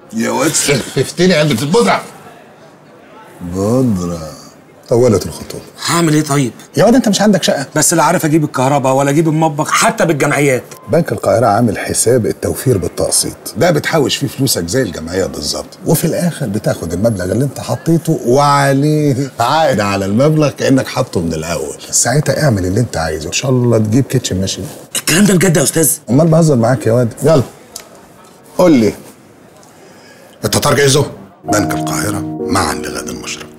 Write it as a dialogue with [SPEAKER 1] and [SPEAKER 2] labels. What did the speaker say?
[SPEAKER 1] يا واد سففتني علبة البودرة. بودرة طولت الخطوبة.
[SPEAKER 2] هعمل ايه طيب؟
[SPEAKER 1] يا واد انت مش عندك شقة؟
[SPEAKER 2] بس لا عارف اجيب الكهرباء ولا اجيب المطبخ حتى بالجمعيات.
[SPEAKER 1] بنك القاهرة عامل حساب التوفير بالتقسيط، ده بتحوش فيه فلوسك زي الجمعية بالظبط، وفي الآخر بتاخد المبلغ اللي انت حطيته وعليه عائد على المبلغ كأنك حاطه من الأول. ساعتها اعمل اللي انت عايزه، إن شاء الله تجيب كيتشن ماشي.
[SPEAKER 2] الكلام ده بجد يا أستاذ؟
[SPEAKER 1] أمال بهزر معاك يا واد. يلا قول لي التتار جاهزه؟ بنك القاهرة معا لغد المشرق.